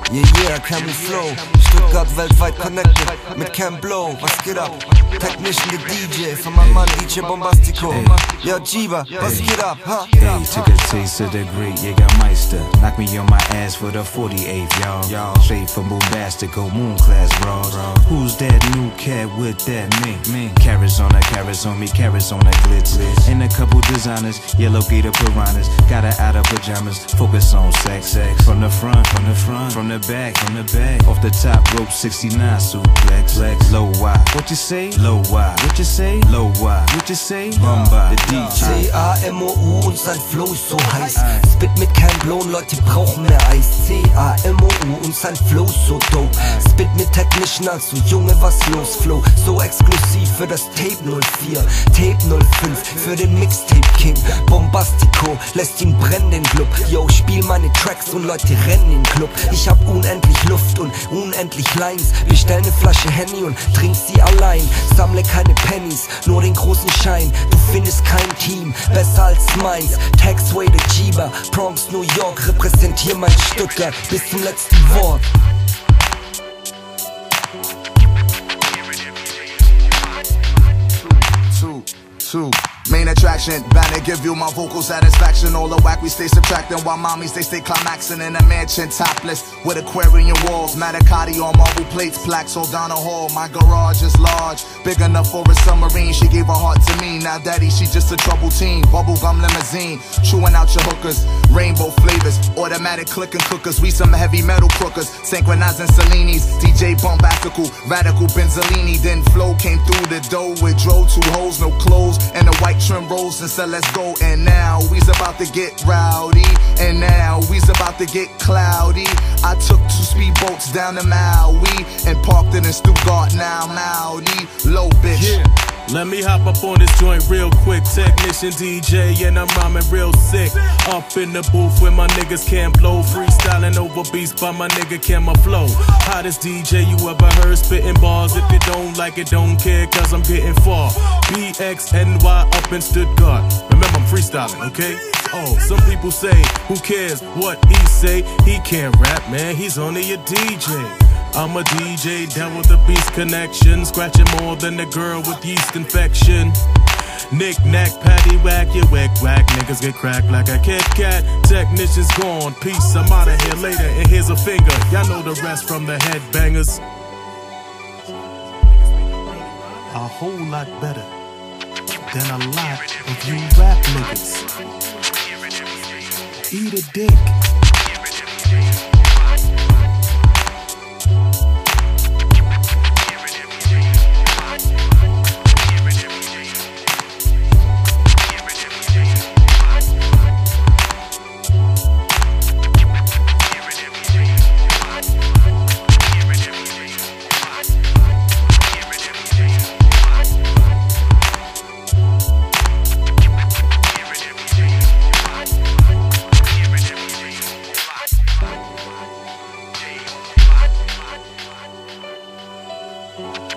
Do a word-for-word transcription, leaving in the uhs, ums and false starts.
Yeah, yeah, Camel Flow, Stuttgart weltweit connected mit Cam Blow, was geht ab? Technician the D J von meinem Mann D J Bombastico. Yo, Jiba, was geht ab, huh? Hey, took a taste of the great Jägermeister. Knock me on my ass for the forty-eighth, y'all. Straight from Bombastico, moon class bras. Who's that new cat with that mink? Mink. Carrots on her, carrots on me, carrots on her glitz. And a couple designers, yellow gator piranhas. Got her out of pajamas, focus on sex. sex. From the front, from the front, from the back, from the back. Off the top rope, sixty-nine suplex. Flex. Low Y, what you say? Low Y, what you say? Low Y, what you say? Bumba, the D J. C A M O U und sein Flow ist so heiß. Spit mit Cam Blow und Leute brauchen mehr Eis. C A M O U und sein Flow ist so dope. Spit mit Technician, also Junge, was los? Flow so exklusiv für das Tape null vier, Tape null fünf für den Mixtape King. Bombastico lässt ihn brennen, den Club. Yo, spiel meine Tracks und Leute rennen in den Club. Ich hab unendlich Luft und unendlich Lines. Bestell ne Flasche Henny und trink sie allein. Sammle keine Pennies, nur den großen Schein. Du findest kein Team besser als meins. Taxway the Jiba, Bronx, New York, repräsentier mein Stuttgart bis zum letzten Wort. Two, two. Main attraction, bound to give you my vocal satisfaction. All the whack we stay subtracting, while mommies they stay climaxing in a mansion topless with aquarium walls, Manicotti on marble plates, plaques all down the hall. My garage is large, big enough for a submarine. She gave her heart to me, now daddy she just a troubled teen. Bubblegum limousine, chewing out your hookers, rainbow flavors, automatic clicking cookers. We some heavy metal crookers, synchronizing Cellinis. D J Bombastical, radical Benzolini. Then flow came through the door with drove two hoes, no clothes, and a white trim rolls and said let's go. And now we's about to get rowdy, and now we's about to get cloudy. I took two speedboats down to Maui and parked it in Stuttgart. Now Maui, low bitch. Yeah. Let me hop up on this joint real quick. Technician D J and I'm rhyming real sick. Up in the booth where my niggas can't blow. Freestyling over beats by my nigga Camel Flow. Hottest D J you ever heard spitting bars. If you don't like it, don't care, cause I'm getting far. B X N Y up in Stuttgart. Remember I'm freestyling, okay? Oh, some people say, who cares what he say? He can't rap, man, he's only a D J. I'm a D J down with the beast connection, scratching more than the girl with yeast infection. Knick knack, patty whack, you whack whack, niggas get cracked like a Kit Kat. Technician's gone, peace, I'm out of here later. And here's a finger, y'all know the rest from the headbangers. A whole lot better than a lot of you rap niggas. Eat a dick. Bye.